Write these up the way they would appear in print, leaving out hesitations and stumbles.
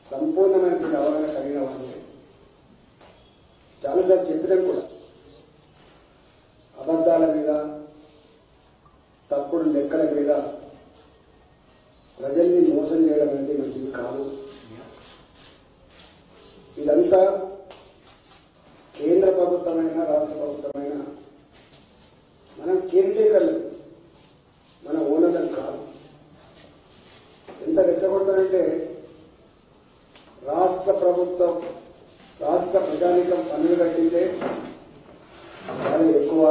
సంపూర్ణమైనటువంటి అవగాహన కలిగిన వాళ్ళు చాలాసార్లు చెప్పినాం కూడా. అబద్ధాల మీద, తప్పుడు లెక్కల మీద ప్రజల్ని మోసం చేయడం అనేది మంచిది కాదు. ఇదంతా కేంద్ర ప్రభుత్వమైనా రాష్ట్ర ప్రభుత్వమైనా మనం కేర్టేకర్లు, మన ఓనర్లకు కాదు. ఎంత రెచ్చగొడతారంటే రాష్ట్ర ప్రభుత్వం, రాష్ట్ర ప్రజానీకం పన్నులు కట్టిందే చాలా ఎక్కువ,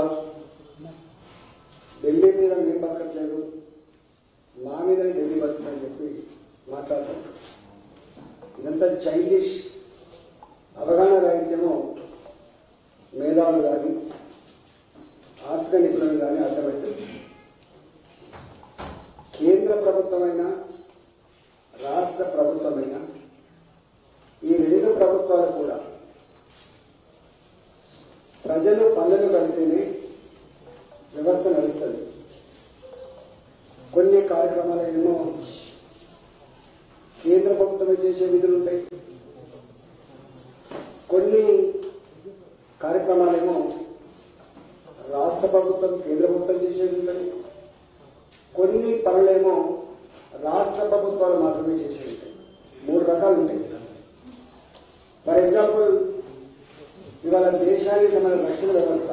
ఢిల్లీ మీద మేము బతకట్లేదు, మా మీద ఢిల్లీ బతుకుతుందని చెప్పి మాట్లాడతాం. ఇదంతా చైల్డిష్ అవగాహన రాహిత్యమో మేధావులు కానీ ఆర్థిక నిపుణులు కానీ అర్థమవుతుంది. కేంద్ర ప్రభుత్వమైన రాష్ట్ర ప్రభుత్వమైన ఈ రెండు ప్రభుత్వాలు కూడా ప్రజలు పన్నులు కడితేనే వ్యవస్థ నడుస్తుంది. కొన్ని కార్యక్రమాలు ఏమో కేంద్ర ప్రభుత్వమే చేసే విధులు ఉంటాయి, కొన్ని కార్యక్రమాలేమో రాష్ట్ర ప్రభుత్వం కేంద్ర ప్రభుత్వం చేసేది ఉంటాయి, కొన్ని పనులేమో రాష్ట్ర ప్రభుత్వాలు మాత్రమే చేసేది ఉంటాయి. 3 రకాలు ఉంటాయి. ఫర్ ఎగ్జాంపుల్, ఇవాళ దేశానికి సంబంధించిన రక్షణ వ్యవస్థ,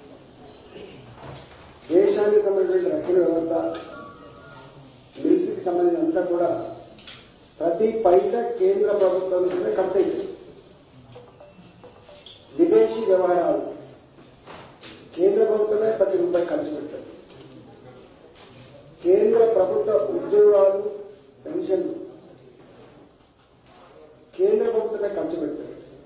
దేశానికి సంబంధించిన రక్షణ వ్యవస్థ, మిలిటరీకి సంబంధించినంతా కూడా ప్రతి పైసా కేంద్ర ప్రభుత్వం నుంచే ఖర్చు అవుతుంది. విదేశీ వ్యవహారాలు కేంద్ర ప్రభుత్వమే ప్రతి రూపాయి ఖర్చు పెడుతుంది. కేంద్ర ప్రభుత్వ ఉద్యోగాలు, పెన్షన్లు కేంద్ర ప్రభుత్వమే ఖర్చు పెడుతుంది.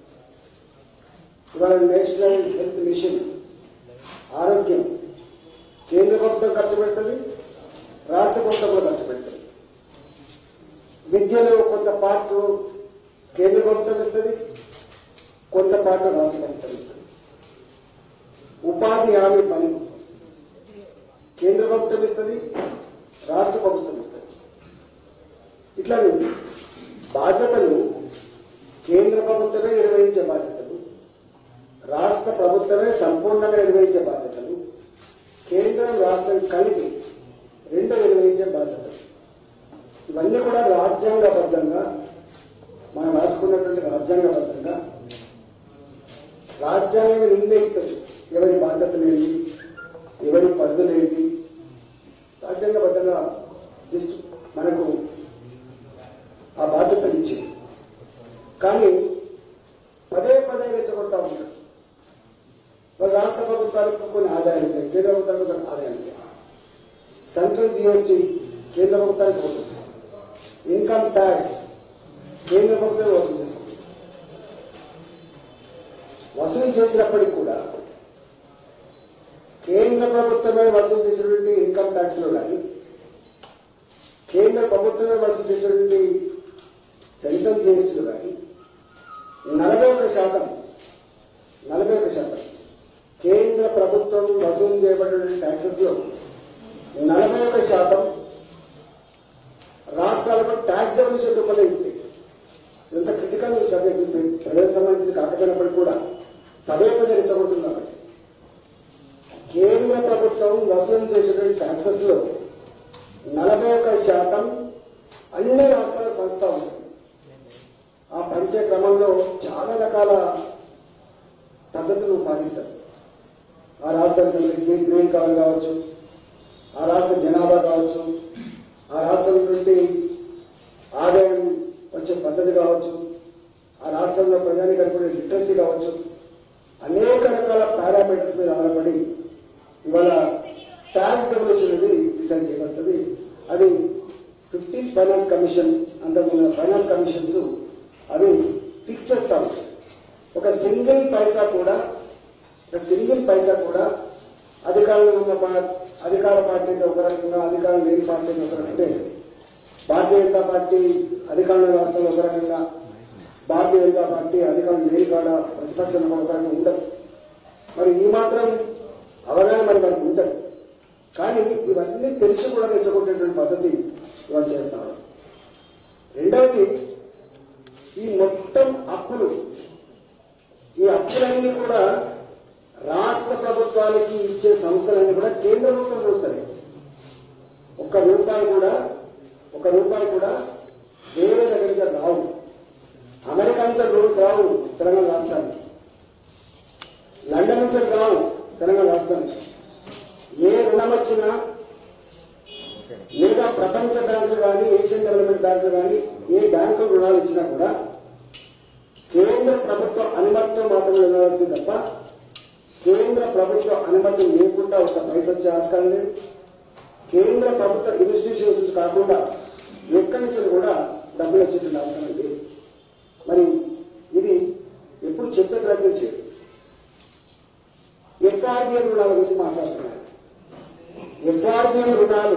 ఇవాళ నేషనల్ హెల్త్ మిషన్ ఆరోగ్యం కేంద్ర ప్రభుత్వం ఖర్చు పెడుతుంది, రాష్ట్ర ప్రభుత్వం కూడా ఖర్చు పెడుతుంది. విద్యలో కొంత పార్ట్ కేంద్ర ప్రభుత్వం ఇస్తుంది, కొంత పార్ట్ రాష్ట్ర ప్రభుత్వం ఇస్తుంది. ఉపాధి హామీ పని కేంద్ర ప్రభుత్వం ఇస్తుంది, రాష్ట్ర ప్రభుత్వం ఇస్తుంది. ఇట్లా బాధ్యతలు కేంద్ర ప్రభుత్వమే నిర్వహించే బాధ్యతలు, రాష్ట్ర ప్రభుత్వమే సంపూర్ణంగా నిర్వహించే బాధ్యతలు, కేంద్రం రాష్ట్రం కలిపి రెండు నిర్వహించే బాధ్యతలు. ఇవన్నీ కూడా రాజ్యాంగబద్ధంగా మనం రాసుకున్నటువంటి రాజ్యాంగబద్ధంగా రాజ్యాంగం నిర్ణయిస్తుంది ఎవరి బాధ్యతలు ఏంటి, ఎవరి పరిధులు ఏంటి. రాజ్యాంగబద్ధంగా జస్ట్ మనకు ఆ బాధ్యతలు ఇచ్చింది. కానీ పదే పదే రెచ్చగొడతా ఉంటారు. రాష్ట్ర ప్రభుత్వాలకు కొన్ని ఆదాయాలు ఉంటాయి, కేంద్ర ప్రభుత్వానికి కొన్ని ఆదాయాలు ఉంటాయి. సెంట్రల్ జిఎస్టీ కేంద్ర ప్రభుత్వానికి పోతుంది, ఇన్కమ్ ట్యాక్స్ కేంద్ర ప్రభుత్వం వసూలు చేసుకుంటుంది. వసూలు చేసినప్పటికీ కూడా కేంద్ర ప్రభుత్వమే వసూలు చేసినటువంటి ఇన్కమ్ ట్యాక్స్ లో కానీ, కేంద్ర ప్రభుత్వమే వసూలు చేసినటువంటి సెంట్రల్ జిఎస్టీలో కానీ 41% కేంద్ర ప్రభుత్వం వసూలు చేయబడిన ట్యాక్సెస్ లో 41% రాష్ట్రాలకు ట్యాక్స్ డెవల్యూషన్ రూపంలో ఇస్తాయి. ఇంత క్రిటికల్ సబ్జెక్ట్ ప్రజలకు సంబంధించి కాకపోయినప్పటికీ కూడా పదే పదే రెచ్చగొడుతుంది. కాబట్టి కేంద్ర ప్రభుత్వం వసూలు చేసేటువంటి ట్యాక్సెస్ లో 41% అన్ని రాష్ట్రాలకు పంచుతా ఉంటుంది. ఆ పంచే క్రమంలో చాలా రకాల పద్ధతులు పాటిస్తారు. ఆ రాష్ట్రానికి గ్రీన్ కార్డు కావచ్చు, ఆ రాష్ట్ర జనాభా కావచ్చు, ఆ రాష్ట్రం నుండి ఆదాయం వచ్చే పద్ధతి కావచ్చు, ఆ రాష్ట్రంలో ప్రజానికి అనుకునే లిటరసీ కావచ్చు, అనేక రకాల పారామీటర్స్ మీద ఆధారపడి ఇవాళ ట్యాక్స్ డెవల్యూషన్ అనేది డిసైడ్ చేయబడుతుంది. అది 15th ఫైనాన్స్ కమిషన్, అంతకుముందు ఫైనాన్స్ కమిషన్స్ అవి ఫిక్స్ చేస్తా ఉంటాయి. ఒక సింగిల్ పైసా కూడా అధికారంలో ఉన్న అధికార పార్టీతో ఒక రకంగా, అధికారం లేని పార్టీతో ఒక రకంగా, భారతీయ జనతా పార్టీ అధికారంలో రాష్ట్రంలో ఒక రకంగా, భారతీయ జనతా పార్టీ అధికారం లేని కాడ ప్రతిపక్షంలో ఒక రకంగా ఉండదు. మరి ఈ మాత్రం అవగాహన మనకు ఉంటుంది. కానీ ఇవన్నీ తెలిసి కూడా రెచ్చగొట్టేటువంటి పద్ధతి ఇవాళ చేస్తాం. రెండవది, కూడా రాష్ట్ర ప్రభుత్వానికి ఇచ్చే సంస్థలన్నీ కూడా కేంద్ర ప్రభుత్వ సంస్థలే. ఒక్క రూపాయి కూడా వేరే దగ్గరికి రావు. అమెరికా నుంచి రూల్స్ రావు తెలంగాణ రాష్ట్రానికి, లండన్ నుంచి రావు తెలంగాణ రాష్ట్రానికి. ఏ రుణం వచ్చినా లేదా ప్రపంచ బ్యాంకులు కానీ, ఏషియన్ డెవలప్మెంట్ బ్యాంకులు కానీ ఏ బ్యాంకు రుణాలు ఇచ్చినా కూడా కేంద్ర ప్రభుత్వ అనుమతితో మాత్రమే వెళ్ళవలసింది తప్ప కేంద్ర ప్రభుత్వ అనుమతి లేకుండా ఒక పైస వచ్చే ఆస్కారం లేదు. కేంద్ర ప్రభుత్వ ఇన్స్టిట్యూషన్స్ కాకుండా ఎక్కడి నుంచి కూడా డబ్బులు వచ్చేటువంటి ఆస్కారం లేదు. మరి ఇది ఎప్పుడు చెప్పే ప్రయత్నం చేయదు. ఎఫ్ఆర్బిఎం రుణాల గురించి మాట్లాడుతున్నారు. ఎఫ్ఆర్బిఎం రుణాలు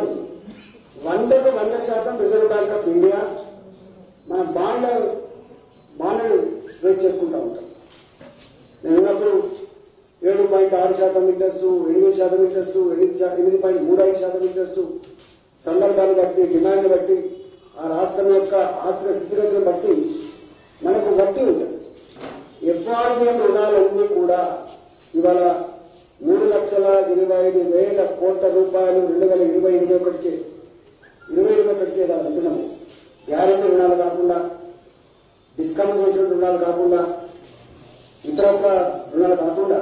100% రిజర్వ్ బ్యాంక్ ఆఫ్ ఇండియా మన బాండ్లను రేట్ చేసుకుంటా ఉంటాం. నేను ఉన్నప్పుడు 7.6% ఇంట్రెస్ట్, 8% ఇంట్రెస్ట్, 8.35% ఇంట్రెస్ట్ సందర్భాన్ని బట్టి, డిమాండ్ బట్టి, ఆ రాష్ట్రం యొక్క ఆర్థిక స్థితిగతులను బట్టి మనకు వడ్డీ ఉంటుంది. ఎఫ్ఆర్బిఎం రుణాలన్నీ కూడా ఇవాళ 3,25,000 కోట్ల రూపాయలు 2020-21కే దాని అంటున్నాము. గ్యారెంటీ రుణాలు కాకుండా, డిస్కౌంట్ చేసిన రుణాలు కాకుండా, ఇతరత్ర రుణాలు కాకుండా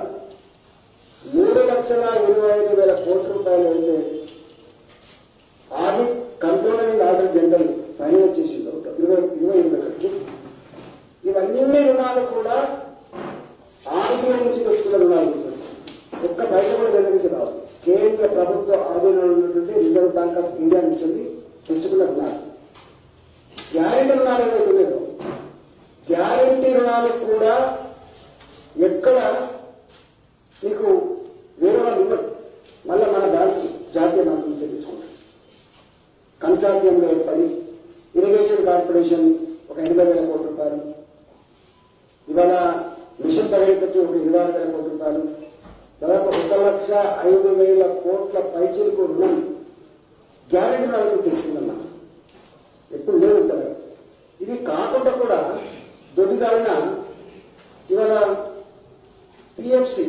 3,25,000 కోట్ల రూపాయలు అయితే audit controller and auditor general finance చేసింది 2021కి. ఇవన్నీ రుణాలు కూడా ఆర్బీఐ నుంచి తెచ్చుకున్న రుణాలు. ఒక్క పైస కూడా దగ్గర నుంచి రావాలి. కేంద్ర ప్రభుత్వ ఆధీనంలో ఉన్నటువంటి రిజర్వ్ బ్యాంక్ ఆఫ్ ఇండియా నుంచి తెచ్చుకున్న రుణాలు. గ్యారెంటీ రుణాలు ఏవైతున్నాయో గ్యారెంటీ రుణాలు కూడా ఎక్కడ మీకు వేరే వాళ్ళు ఇవ్వరు. మళ్ళీ మన బ్యాంకు జాతీయ బ్యాంకు నుంచి తెచ్చుకుంటారు. కన్సార్టియంలో ఏర్పడి ఇరిగేషన్ కార్పొరేషన్ ఒక 80,000 కోట్ల రూపాయలు, ఇవాళ మిషన్ భగీరథకి ఒక 26,000 కోట్ల రూపాయలు, దాదాపు 1,05,000 కోట్ల పైచీలకు రుణం గ్యారెంటీ రుణాలకు తెచ్చుకుందన్నా. ఎప్పుడు లేవు ఉంటారు. ఇవి కాకుండా కూడా దొడ్డిదారిన ఇవాళ PFC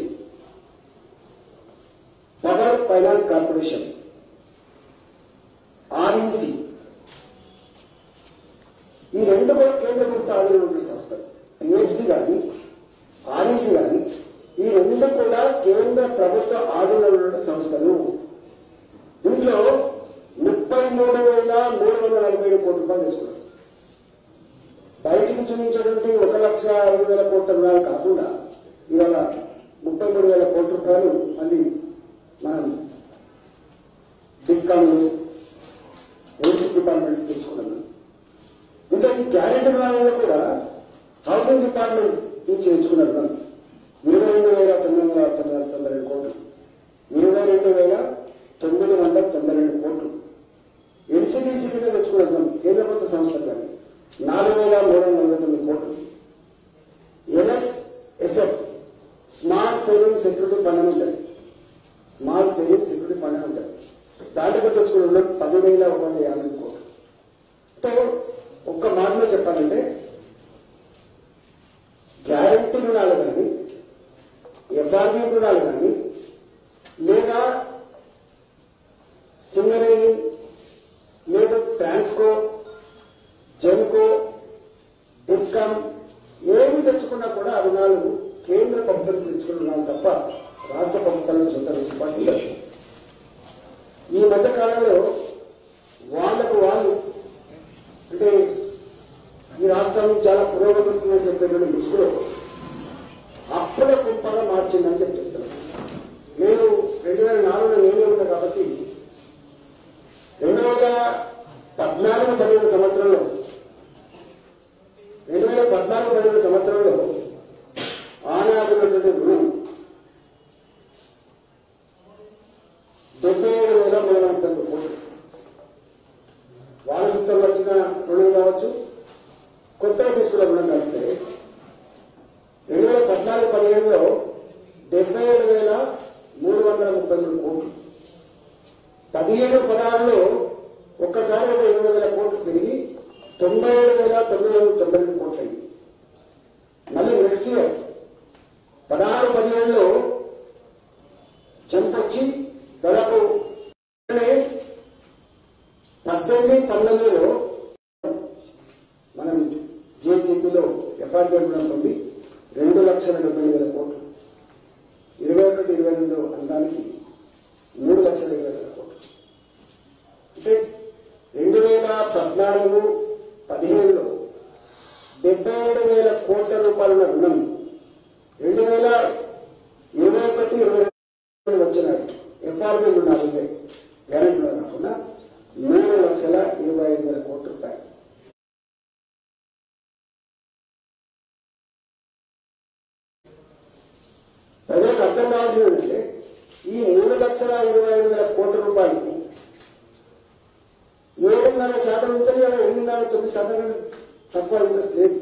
power finance corporation, REC, ఈ రెండు కూడా కేంద్ర ప్రభుత్వ ఆధీనంలో ఉన్న సంస్థలు. పిఎఫ్సి కానీ ఆర్ఈసి కానీ ఈ రెండు కూడా కేంద్ర ప్రభుత్వ ఆధీనంలో ఉన్న సంస్థలు. దీంట్లో 33,347 కోట్ల రూపాయలు తీసుకున్నారు. బయటికి చూపించినటువంటి 1,05,000 కోట్ల రుణాలు కాకుండా ఇవాళ 33,000 కోట్ల రూపాయలు మళ్ళీ మనం డిస్కౌంట్ ఎయిడ్స్ డిపార్ట్మెంట్ తెచ్చుకున్నాం. ఇంకా ఈ గ్యారెంటీ రుణాలలో కూడా హౌసింగ్ డిపార్ట్మెంట్ నుంచి ఎంచుకున్నారు. 22,992 కోట్లు, 22,992 కోట్లు ఎన్సీడీసీ కింద తెచ్చుకున్నాం. కేంద్ర ప్రభుత్వ సంస్థలు కానీ 4,349 కోట్లు. NSSF small saving security fund అని ఉంటుంది. స్మాల్ సేవింగ్ సెక్యూరిటీ ఫండ్ అని ఉంటుంది. దాంట్లో తెచ్చుకున్న 10,150 కోట్లు. సో ఒక్క మాటలో చెప్పాలంటే గ్యారెంటీ రుణాలు కానీ, ఎఫ్ఆర్బీ రుణాలు కానీ, లేదా సింగరేణి, లేదా ట్రాన్స్కో, జెన్కో, డిస్కాం ఏమి తెచ్చుకున్నా కూడా ఆ రుణాలు కేంద్ర ప్రభుత్వం తెచ్చుకున్న రుణాలు తప్ప రాష్ట్ర ప్రభుత్వాలకు సొంత వెసులుబాటు ఉండదు. ఈ మధ్య కాలంలో వాళ్లకు వాళ్ళు అంటే ఈ రాష్ట్రం చాలా పురోగమిస్తుందని చెప్పేటువంటి ముసుగులో అప్పుడే కుంపగా మార్చిందని చెప్తున్నారు. నేను 2004లో నేనే ఉన్నా కాబట్టి 2014-15 సంవత్సరంలో 2014-15 సంవత్సరంలో ఆనాడున్నటువంటి రుణం 77,330 కోట్లు. వారసత్వంలో వచ్చిన రుణం కావచ్చు, కొత్తగా తీసుకున్న రుణం కలిపితే 2014-15లో 77,333 కోట్లు. 15-16లో ఒక్కసారి 20,000 కోట్లు పెరిగి జీబీలో ఎఫ్ఆర్పీ ఉంది 2,70,000 కోట్లు. 21-22 అనడానికి 3,20,000 కోట్లు. అంటే 2014-15లో 77,000 కోట్ల రూపాయల రుణం 2021-22 వచ్చినాడు. ఎఫ్ఆర్పీ రుణాలు గ్యారెంటీలో కాకుండా 3,25,000 కోట్ల రూపాయలు. ప్రజలకు అర్థం కావాల్సింది ఏంటంటే ఈ 3,25,000 కోట్ల రూపాయలు 7.5% నుంచి 8.9% తక్కువ ఇంట్రెస్ట్ లేదు.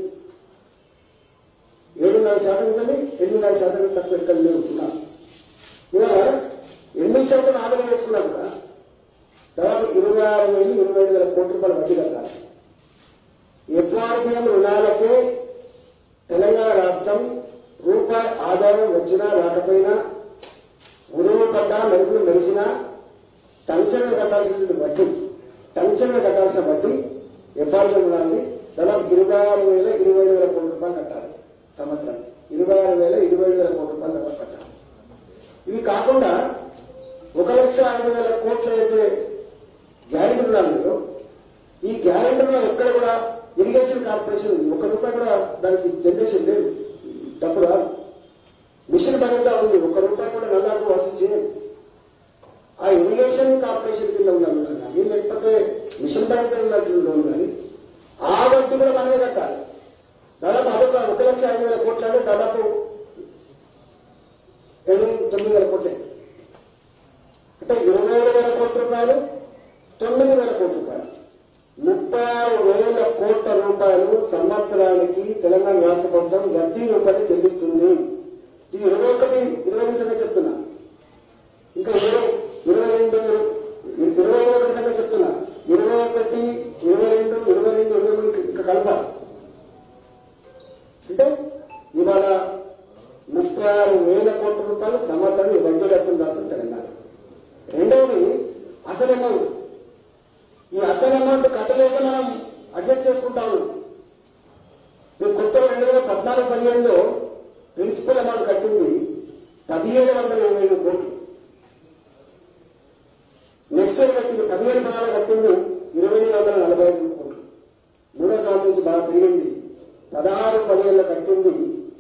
7.5% నుంచి 8.5% తక్కువ ఎక్కడ లేవుతున్నాం. ఇవాళ 8% ఆదాయం వేసుకున్నా కూడా దాదాపు 26,000-27,000 కోట్ల రూపాయల వడ్డీ కట్టాలి. ఎఫ్ఆర్బిఎం రుణాలకే తెలంగాణ రాష్ట్రం రూపాయి ఆదాయం వచ్చినా రాకపోయినా, ఉరువు పడ్డా మెరుగులు మెరిసినా టెన్షన్లు కట్టాల్సిన వడ్డీ ఎఫ్ఆర్బిఎం రుణాన్ని దాదాపు 26,000-27,000 కోట్ల రూపాయలు కట్టాలి సంవత్సరానికి. 26,000-27,000 కోట్ల రూపాయలు దాదాపు కట్టాలి. ఇవి కాకుండా 1,05,000 కోట్ల అయితే గ్యారెంటీ రుణాలు, ఈ గ్యారెంటీ రుణాలు ఎక్కడ కూడా ఇరిగేషన్ కార్పొరేషన్ ₹1 కూడా దానికి జనరేషన్ లేదు, డబ్బు రాదు. మిషన్ భద్రత ఉంది, ₹1 కూడా నల్లాకు వసూలు చేయదు. ఆ ఇరిగేషన్ కార్పొరేషన్ కింద ఉన్న కానీ లేకపోతే మిషన్ భద్రత ఉన్నట్లు లోన్ కానీ ఆ వడ్డీ కూడా మనమే కట్టాలి. దాదాపు అదొక 1,05,000 కోట్లు అంటే దాదాపు 7,000-9,000 కోట్లే. అంటే 27,000 కోట్ల రూపాయలు, 9,000 కోట్ల రూపాయలు, 36,000 కోట్ల రూపాయలు సంవత్సరానికి తెలంగాణ రాష్ట్ర ప్రభుత్వం వడ్డీ రూపాయలు చెల్లిస్తుంది. ఇది 21 సంగతి చెప్తున్నా. ఇంకా 21 సంగతి చెప్తున్నా. 21, 22, 23 ఇంకా కలపాలి. అంటే ఇవాళ 36,000 కోట్ల రూపాయలు సంవత్సరం వడ్డీ కడుతుంది రాష్ట్రం తెలంగాణ. రెండవది అసలు అమౌంట్. ఈ అసలు అమౌంట్ కట్టలేక మనం అడ్జస్ట్ చేసుకుంటాము. మేము కొత్త 2014-15లో ప్రిన్సిపల్ అమౌంట్ కట్టింది 1,720 కోట్లు. నెక్స్ట్ ఇయర్ కట్టింది 15-16 కట్టింది 2,245 కోట్లు. మూడో సంవత్సరం నుంచి బాగా పెరిగింది. 16-17 కట్టింది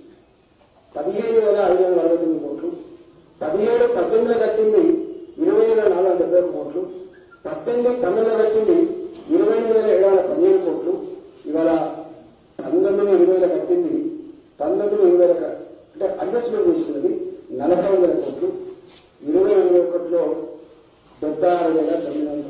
15,549 కోట్లు. 17-18 కట్టింది 20,471 కోట్లు. 18-19 కట్టింది 20,715 కోట్లు. ఇవాళ 19-20 కట్టింది 19-20 అంటే అడ్జస్ట్మెంట్ చేసుకున్నది 40,000 కోట్లు. 20-21లో 76,900